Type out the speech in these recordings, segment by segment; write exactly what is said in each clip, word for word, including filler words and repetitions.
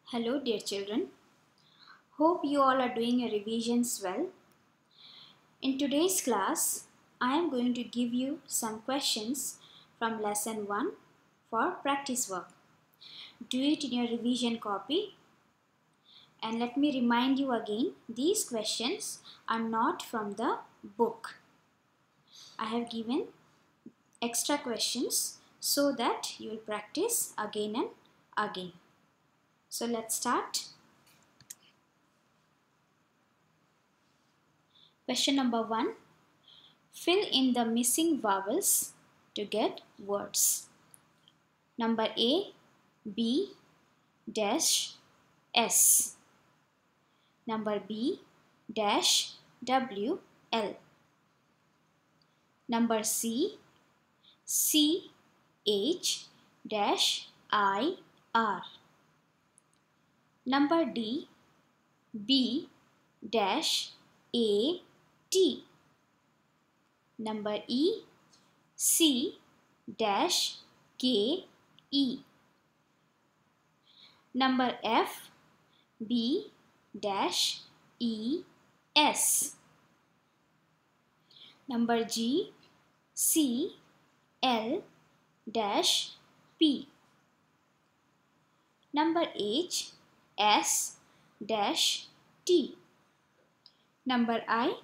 Hello dear children, hope you all are doing your revisions well. In today's class, I am going to give you some questions from lesson one for practice work. Do it in your revision copy. And let me remind you again, these questions are not from the book. I have given extra questions so that you will practice again and again. So let's start. Question number one. Fill in the missing vowels to get words. Number A, B, dash, S. Number B, dash, W, L. Number C, C, H, dash, I, R. Number D, B, dash, A, T. Number E, C, dash, K, E. Number F, B, dash, E, S. Number G, C, L, dash, P. Number H, S, dash, T. Number I,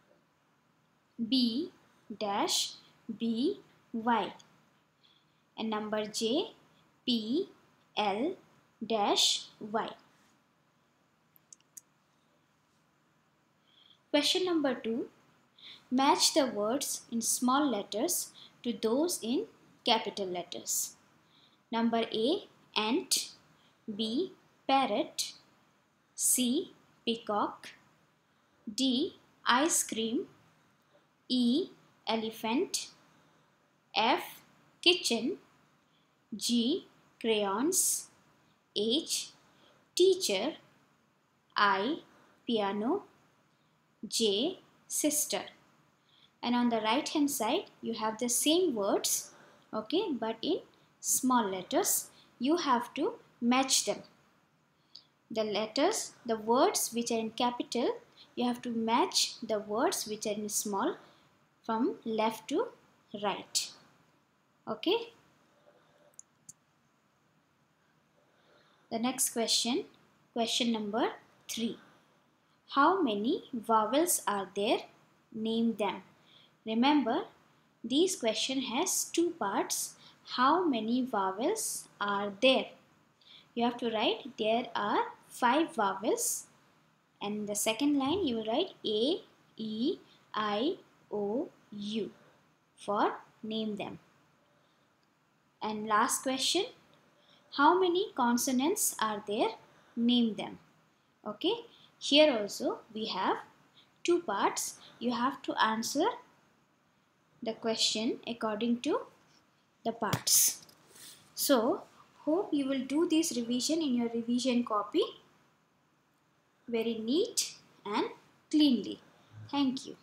B, dash, B, Y. And number J, P, L, dash, Y. Question number two. Match the words in small letters to those in capital letters. Number A, ant. B, parrot. C, peacock. D, ice cream. E, elephant. F, kitchen. G, crayons. H, teacher. I, piano. J, sister. And on the right hand side you have the same words, okay, but in small letters. You have to match them. The letters, the words which are in capital, you have to match the words which are in small from left to right. Okay. The next question, question number three. How many vowels are there? Name them. Remember, this question has two parts. How many vowels are there? You have to write there are five vowels. And in the second line you will write A, E, I, O, U for name them. And last question, how many consonants are there? Name them. Okay, here also we have two parts. You have to answer the question according to the parts. So, hope you will do this revision in your revision copy very neat and cleanly. Thank you.